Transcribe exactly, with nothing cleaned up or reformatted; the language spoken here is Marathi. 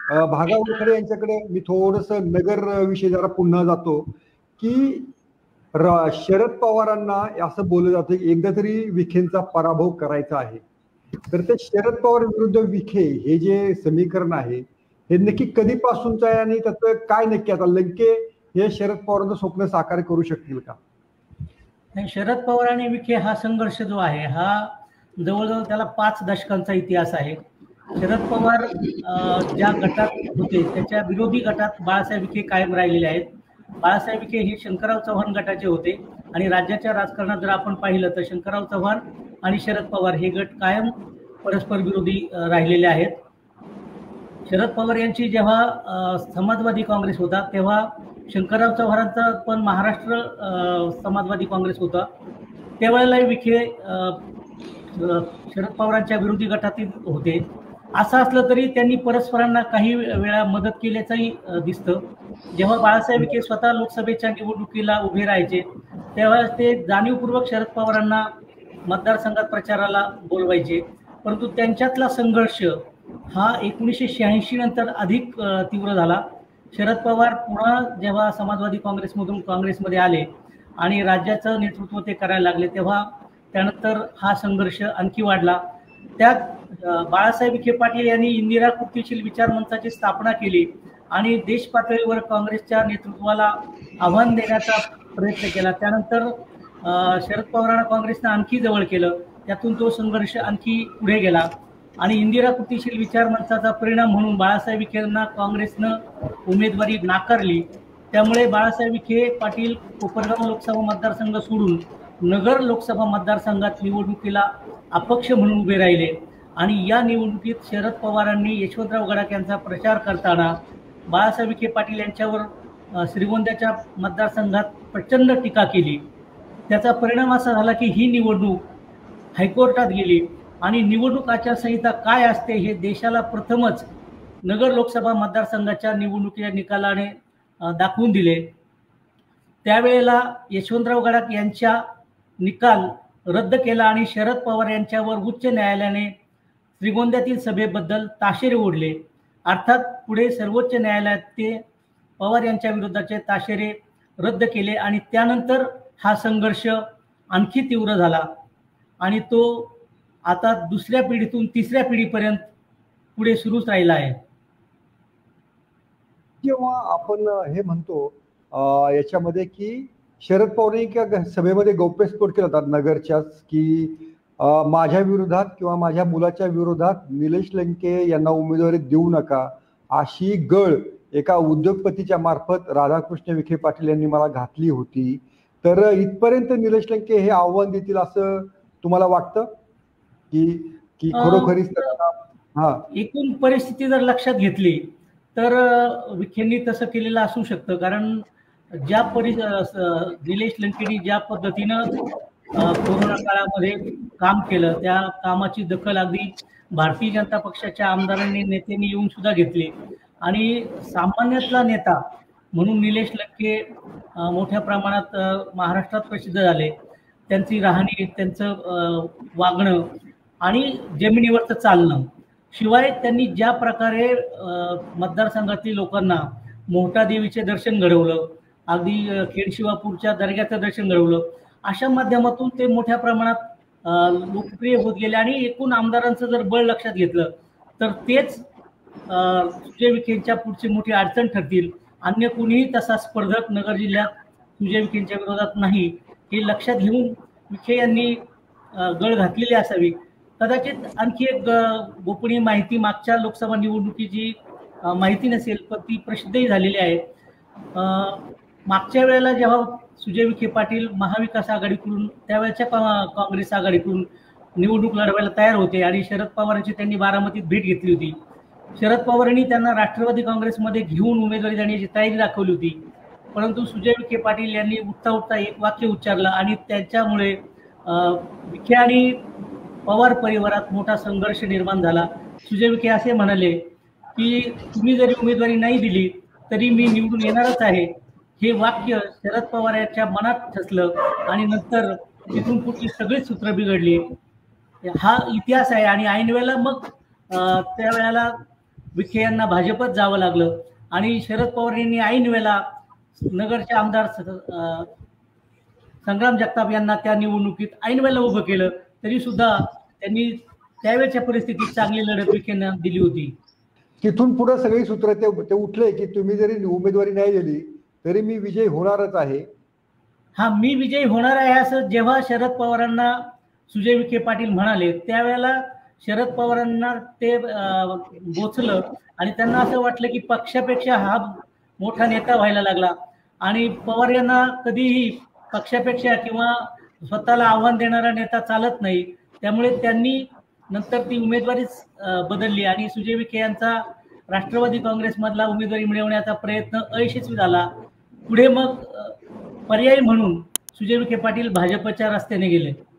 भागावरकडे यांच्याकडे मी थोडस नगर विषय जरा पुन्हा जातो की शरद पवारांना असं बोललं जातं की एकदा तरी विखेंचा पराभव करायचा आहे. तर ते शरद पवार विरुद्ध विखे हे जे समीकरण आहे हे नक्की कधीपासूनचं आहे आणि त्याचं काय नक्की आता लंके हे शरद पवारांचं स्वप्न साकार करू शकतील का? शरद पवार आणि विखे हा संघर्ष जो आहे हा जवळजवळ त्याला पाच दशकांचा इतिहास आहे. शरद पवार ज्या गटात होते त्याच्या विरोधी गटात बाळासाहेब विखे कायम राहिलेले आहेत. बाळासाहेब विखे हे शंकरराव चव्हाण गटाचे होते आणि राज्याच्या राजकारणात जर आपण पाहिलं तर शंकरराव चव्हाण आणि शरद पवार हे गट कायम परस्पर विरोधी राहिलेले आहेत. शरद पवार यांची जेव्हा समाजवादी काँग्रेस होता तेव्हा शंकरराव चव्हाणांचा पण महाराष्ट्र समाजवादी काँग्रेस होता. त्यावेळेला विखे शरद पवारांच्या विरोधी गटातील होते. असं असलं तरी त्यांनी परस्परांना काही वेळा मदत केल्याचंही दिसतं. जेव्हा बाळासाहेब विखे स्वतः लोकसभेच्या निवडणुकीला उभे राहायचे तेव्हा ते जाणीवपूर्वक शरद पवारांना मतदारसंघात प्रचाराला बोलवायचे, परंतु त्यांच्यातला संघर्ष हा एकोणीसशे शहाऐंशी नंतर अधिक तीव्र झाला. शरद पवार पुन्हा जेव्हा समाजवादी काँग्रेसमधून काँग्रेसमध्ये आले आणि राज्याचं नेतृत्व ते करायला लागले तेव्हा त्यानंतर हा संघर्ष आणखी वाढला. त्यात बाळासाहेब विखे पाटील यांनी इंदिरा कृतीशील विचार मंचाची स्थापना केली आणि देश पातळीवर काँग्रेसच्या नेतृत्वाला आव्हान देण्याचा प्रयत्न केला. त्यानंतर शरद पवारांना काँग्रेसनं आणखी जवळ केलं. त्यातून तो संघर्ष आणखी पुढे गेला आणि इंदिरा कृतीशील विचार मंचाचा परिणाम म्हणून बाळासाहेब विखेंना काँग्रेसनं उमेदवारी नाकारली. त्यामुळे बाळासाहेब विखे पाटील कोपरगाव लोकसभा मतदारसंघ सोडून नगर लोकसभा मतदारसंघात निवडणुकीला अपक्ष म्हणून उभे राहिले आणि या निवडणुकीत शरद पवारांनी यशवंतराव गडाख यांचा प्रचार करताना बाळासाहेब विखे पाटील यांच्यावर श्रीगोंद्याच्या मतदारसंघात प्रचंड टीका केली. त्याचा परिणाम असा झाला की ही निवडणूक हायकोर्टात गेली आणि निवडणूक आचारसंहिता काय असते हे देशाला प्रथमच नगर लोकसभा मतदारसंघाच्या निवडणुकीच्या निकालाने दाखवून दिले. त्यावेळेला यशवंतराव गडाख यांच्या निकाल रद्द केला आणि शरद पवार यांच्यावर उच्च न्यायालयाने श्रीगोंद्यातील सभेबद्दल ताशेरे ओढले. अर्थात पुढे सर्वोच्च न्यायालयात ते पवार यांच्या विरोधाचे ताशेरे रद्द केले आणि त्यानंतर हा संघर्ष आणखी तीव्र झाला आणि तो आता दुसऱ्या पिढीतून तिसऱ्या पिढीपर्यंत पुढे सुरूच राहिला आहे. जेव्हा आपण हे म्हणतो याच्यामध्ये की शरद पवारांनी सभेमध्ये गौप्यस्फोट केला होता नगरच्याच की माझ्या विरोधात किंवा माझ्या मुलाच्या विरोधात निलेश लंके यांना उमेदवारी देऊ नका अशी गळ एका उद्योगपतीच्या मार्फत राधाकृष्ण विखे पाटील यांनी मला घातली होती. तर इथपर्यंत निलेश लंके हे आव्हान देतील असं तुम्हाला वाटतं की की खरोखरीच? हा, एकूण परिस्थिती जर लक्षात घेतली तर विखेंनी तसं केलेलं असू शकतं. कारण ज्या परि निलेश लंकेनी ज्या पद्धतीनं कोरोना काळामध्ये काम केलं त्या कामाची दखल अगदी भारतीय जनता पक्षाच्या आमदारांनी नेत्यांनी येऊन सुद्धा घेतली आणि सामान्यातला नेता म्हणून निलेश लंके मोठ्या प्रमाणात महाराष्ट्रात प्रसिद्ध झाले. त्यांची राहणी, त्यांचं वागणं आणि जमिनीवरचं चालणं, शिवाय त्यांनी ज्या प्रकारे मतदारसंघातील लोकांना मोहटा देवीचे दर्शन घडवलं, अगदी खेडशिवापूरच्या दर्ग्याचं दर्शन घडवलं, अशा माध्यमातून ते मोठ्या प्रमाणात लोकप्रिय होत गेले आणि एकूण आमदारांचं जर बळ लक्षात घेतलं तर तेच सुजय विखेंच्या पुढची मोठी अडचण ठरतील. अन्य कुणीही तसा स्पर्धक नगर जिल्ह्यात सुजय विखेंच्या विरोधात नाही हे लक्षात घेऊन विखे यांनी गळ घातलेली असावी. कदाचित आणखी एक गोपनीय माहिती मागच्या लोकसभा निवडणुकीची माहिती नसेल पण ती प्रसिद्धही झालेली आहे. मागच्या वेळेला जेव्हा सुजय विखे पाटील महाविकास आघाडीकडून त्यावेळेच्या काँग्रेस आघाडीकडून निवडणूक लढवायला तयार होते आणि शरद पवारांची त्यांनी बारामतीत भेट घेतली होती. शरद पवारांनी त्यांना राष्ट्रवादी काँग्रेसमध्ये घेऊन उमेदवारी देण्याची तयारी दाखवली होती, परंतु सुजय विखे पाटील यांनी उठता उठता एक वाक्य उच्चारलं आणि त्याच्यामुळे विखे आणि पवार परिवारात मोठा संघर्ष निर्माण झाला. सुजय विखे असे म्हणाले की तुम्ही जरी उमेदवारी नाही दिली तरी मी निवडून येणारच आहे. हे वाक्य शरद पवार यांच्या मनात ठसलं आणि नंतर तिथून पुढची सगळी सूत्र बिघडली. हा इतिहास आहे आणि ऐन वेळेला मग त्यावेळेला विखे यांना भाजपत जावं लागलं आणि शरद पवार यांनी ऐन वेळेला नगरचे आमदार संग्राम जगताप यांना त्या निवडणुकीत ऐन वेळेला उभं केलं, तरी सुद्धा त्यांनी त्यावेळेच्या परिस्थितीत चांगली लढत विखेंना दिली होती. तिथून पुढे सगळी सूत्र ते ते उठले की तुम्ही जरी उमेदवारी नाही दिली तरी मी विजयी होणारच आहे. हा, मी विजयी होणार आहे असं जेव्हा शरद पवारांना सुजय विखे पाटील म्हणाले त्यावेळेला शरद पवारांना ते बोचलं आणि त्यांना असं वाटलं की पक्षापेक्षा हा मोठा नेता व्हायला लागला आणि पवार यांना कधीही पक्षापेक्षा किंवा स्वतःला आव्हान देणारा नेता चालत नाही. त्यामुळे त्यांनी नंतर ती उमेदवारीच बदलली आणि सुजय विखे यांचा राष्ट्रवादी काँग्रेसमधला उमेदवारी मिळवण्याचा प्रयत्न अयशस्वी झाला. पुढे मग पर्यायी म्हणून सुजय विखे पाटील भाजपच्या रस्त्याने गेले.